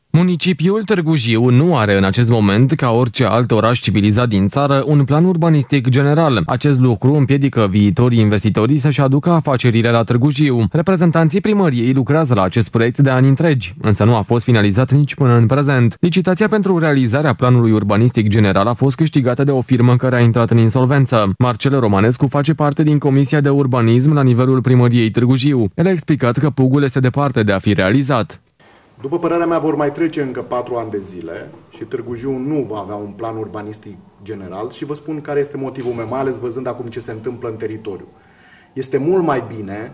Municipiul Târgu Jiu nu are în acest moment, ca orice alt oraș civilizat din țară, un plan urbanistic general. Acest lucru împiedică viitorii investitori să-și aducă afacerile la Târgu Jiu. Reprezentanții primăriei lucrează la acest proiect de ani întregi, însă nu a fost finalizat nici până în prezent. Licitația pentru realizarea planului urbanistic general a fost câștigată de o firmă care a intrat în insolvență. Marcel Romanescu face parte din Comisia de Urbanism la nivelul primăriei Târgu Jiu. El a explicat că PUG-ul este departe de a fi realizat. După părerea mea, vor mai trece încă 4 ani de zile și Târgu Jiu nu va avea un plan urbanistic general și vă spun care este motivul meu, mai ales văzând acum ce se întâmplă în teritoriu. Este mult mai bine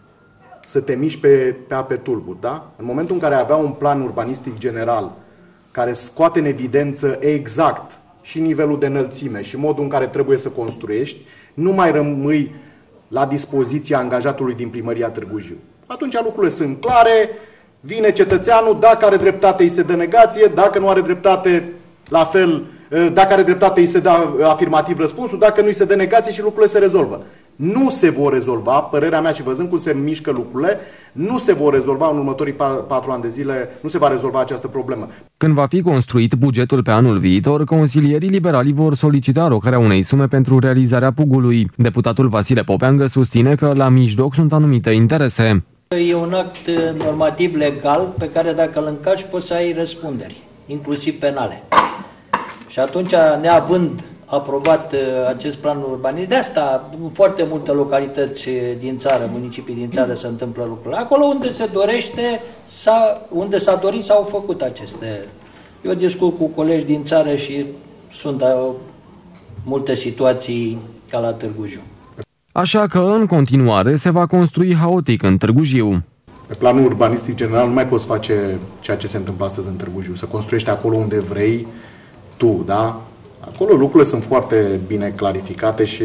să te miști pe ape tulburi, da? În momentul în care avea un plan urbanistic general care scoate în evidență exact și nivelul de înălțime și modul în care trebuie să construiești, nu mai rămâi la dispoziția angajatului din primăria Târgu Jiu. Atunci lucrurile sunt clare. Vine cetățeanul, dacă are dreptate îi se dă negație, dacă nu are dreptate, la fel, dacă are dreptate îi se dă afirmativ răspunsul, dacă nu îi se dă negație și lucrurile se rezolvă. Nu se vor rezolva, părerea mea și văzând cum se mișcă lucrurile, nu se vor rezolva în următorii 4 ani de zile, nu se va rezolva această problemă. Când va fi construit bugetul pe anul viitor, consilierii liberali vor solicita alocarea unei sume pentru realizarea PUG-ului. Deputatul Vasile Popeangă susține că la mijloc sunt anumite interese. E un act normativ legal pe care dacă îl încalci poți să ai răspunderi, inclusiv penale. Și atunci, neavând aprobat acest plan urbanistic, de asta în foarte multe localități din țară, municipii din țară se întâmplă lucrurile. Acolo unde se dorește, unde s-a dorit, s-au făcut aceste. Eu discut cu colegi din țară și sunt multe situații ca la Târgu Jiu. Așa că, în continuare, se va construi haotic în Târgu Jiu. Pe planul urbanistic general nu mai poți face ceea ce se întâmplă astăzi în Târgu Jiu, să construiești acolo unde vrei tu, da? Acolo lucrurile sunt foarte bine clarificate și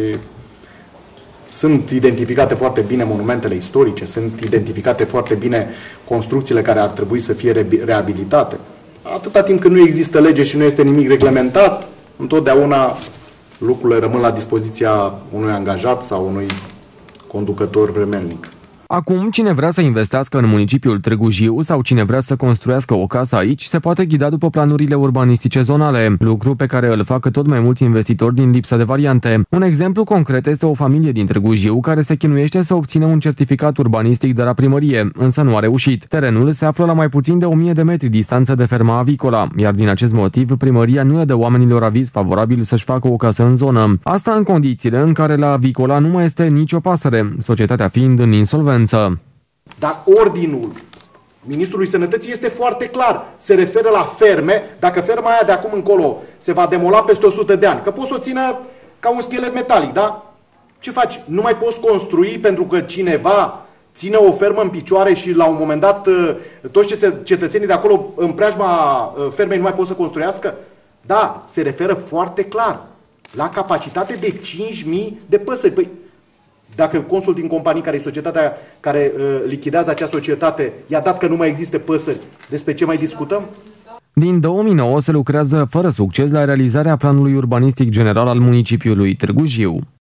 sunt identificate foarte bine monumentele istorice, sunt identificate foarte bine construcțiile care ar trebui să fie reabilitate. Atâta timp când nu există lege și nu este nimic reglementat, întotdeauna lucrurile rămân la dispoziția unui angajat sau unui conducător vremelnic. Acum, cine vrea să investească în municipiul Târgu Jiu sau cine vrea să construiască o casă aici, se poate ghida după planurile urbanistice zonale, lucru pe care îl fac tot mai mulți investitori din lipsa de variante. Un exemplu concret este o familie din Târgu Jiu care se chinuiește să obțină un certificat urbanistic de la primărie, însă nu a reușit. Terenul se află la mai puțin de 1000 de metri distanță de ferma avicola, iar din acest motiv primăria nu le dă oamenilor aviz favorabil să-și facă o casă în zonă. Asta în condițiile în care la avicola nu mai este nicio pasăre, societatea fiind în insolvență. Dar ordinul Ministrului Sănătății este foarte clar. Se referă la ferme, dacă ferma aia de acum încolo se va demola peste 100 de ani, că poți să o țină ca un schelet metalic, da? Ce faci? Nu mai poți construi pentru că cineva ține o fermă în picioare și la un moment dat toți cetățenii de acolo în preajma fermei nu mai pot să construiască? Da, se referă foarte clar la capacitate de 5.000 de păsări. Păi, dacă consul din companii, care e societatea care lichidează acea societate, i-a dat că nu mai există păsări, despre ce mai discutăm? Din 2009 se lucrează fără succes la realizarea planului urbanistic general al municipiului Târgu Jiu.